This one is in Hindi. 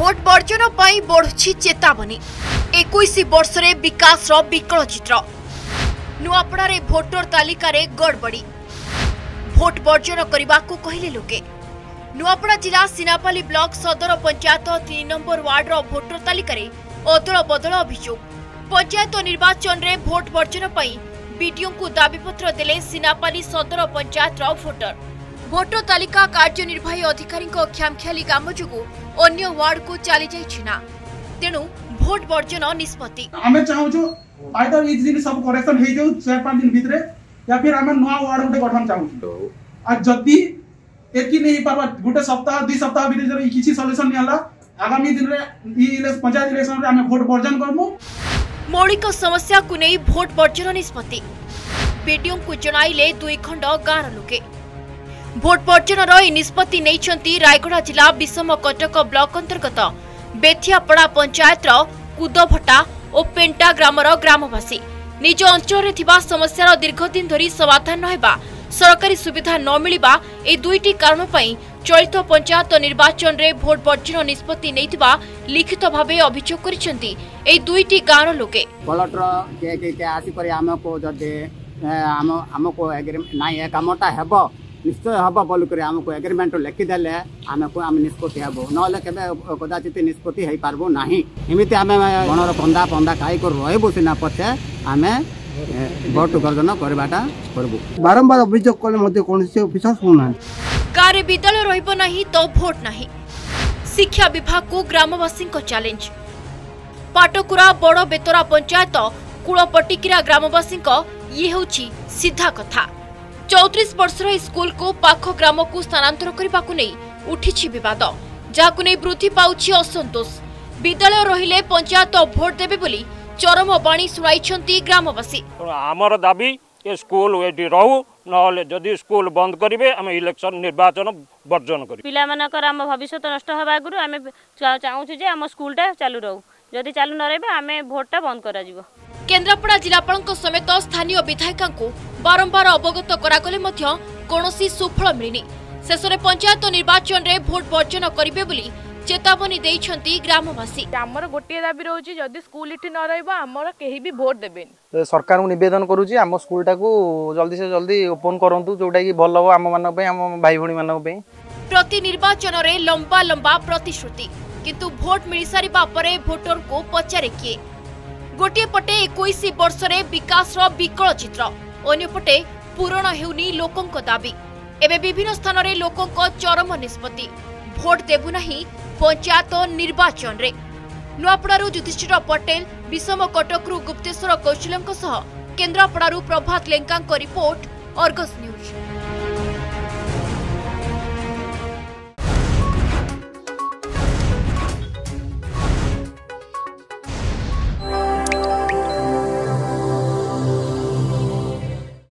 भोट बर्जन पर बढ़ुछि चेतावनी 21 वर्ष रे विकास विकल चित्र नुआपड़ारे भोटर तालिका रे गड़बड़ी भोट बर्जन करने को कहले लोके नुआपड़ा जिला सिनापाली ब्लॉक सदर पंचायत 3 नंबर वार्ड रो भोटर तालिका रे अदल बदल अभियोग पंचायत निर्वाचन रे भोट बर्जन पर बीडीओ को दाबीपत्र देले सिनापाली सदर पंचायत रो भोटर तालिका कार्यनिर्वाही अधिकारी ख्यामख्याली काम जो अन्य वार्ड को चली जाइछिना तेणु भोट बर्जन निष्पत्ति आमे चाहूछु आइदर इस दिन सब करेक्शन हे जाउ 4-5 दिन भीतर या फिर आमे नवा वार्ड उठे गठन चाहूछु आ जदी एकी नहीं पाबा गुटे सप्ताह 2 सप्ताह भीतर जब किछि सॉल्यूशन नियाला आगामी दिन रे ई पंचायत इलेक्शन रे आमे भोट बर्जन करमु मौलिक समस्या को नहीं भोट बर्जन निष्पत्ति बीडीओ को जणाइले 2 खंड गाँर लोके भोट बर्जन निष्पत्ति नहीं रायगढ़ जिला विषम कटक ब्लॉक अंतर्गत बेथियापड़ा पंचायत कुदभटा और पेंटा ग्रामर ग्रामवासी निज अंचल समस्यार दीर्घदिन धरी समाधान होगा सरकारी सुविधा न मिलवा ए दुईटी कारण चलित पंचायत निर्वाचन रे भोट बर्जन निष्पत्ति नहीं लिखित भाव अभियोग करिसेंती ए दुईटी गाँर लोके निश्चय हम बोलुक आमको एग्रीमेंट लिखिदेले आम निष्पत्ति हेबो नले केबे कदाचित निष्पत्ति हो पारबो नाही एमिति आमे गणर पंदा पंदा खाई कर रहबो सिना पछे आमे भोट बर्जन करबाटा करबो बारंबार अभियोग कले मध्ये कोनसे विश्वास होना गारे विद्यालय रहबो नाही तो भोट नाही शिक्षा विभाग को ग्रामवासी को चैलेंज पाटकुरा बड़ बेतरा पंचायत कुलपटिकिरा ग्रामवासी ये होची सीधा कथा 34 वर्षर स्कूल को पाख ग्राम को स्थानांतर करने को नहीं उठी विवाद जहां नहीं वृद्धि पाउछि असंतोष विद्यालय रहिले पंचायत भोट देबे बोली चरम बाणी सुनाइछंती ग्रामवासी हमर दाबी ए स्कूल एटी रहू नहले जदि स्कूल बंद करिवे हम इलेक्शन निर्वाचन बर्जन करी पिला मानकर हम भविष्य नष्ट हबा गुरु हम चाहूछु जे हम स्कूलटा चालू रहू जदि चालू न रहबे हमें भोटटा बंद करा जिवो केन्द्रापड़ा जिलापाल समेत स्थानीय विधायिका बारंबार अवगत करागले कौनसी सुफल मिलनी शेष में पंचायत निर्वाचन रे भोट बर्जन करेंगे बोली चेतावनी देइछंती ग्रामवासी आमर गोटे दाबी रोची जदि स्कूल इठी न रहइबो आमर केही भी भोट देबेन सरकार को निवेदन करूची आम स्कूलटा को जल्दी से जल्दी ओपन करंतु जोटा कि भल हो आम मानक पे आम भाई भणी मानक पे प्रति निर्वाचन रे लंबा लंबा प्रतिश्रुति किंतु भोट मिल सारिबा परे वोटर को पचारे किए गोटे पटे 21 वर्ष रे विकास विकल चित्र अन्यपटे पूरण हेउनी लोकंक दाबी एवं विभिन्न स्थान रे लोकंक चरम निष्पत्ति भोट देबु नहीं पंचायत निर्वाचन रे नुआपड़ारू युधिष्ठिर पटेल विषम कटकरू गुप्तेश्वर कौशलंक सह केन्द्रापड़ारू Prabhat Lenka report Argus news.